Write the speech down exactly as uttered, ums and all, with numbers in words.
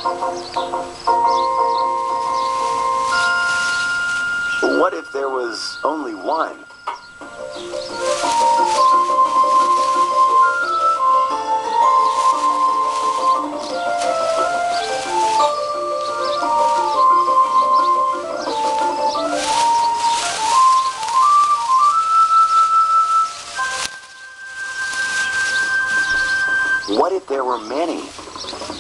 What if there was only one? What if there were many?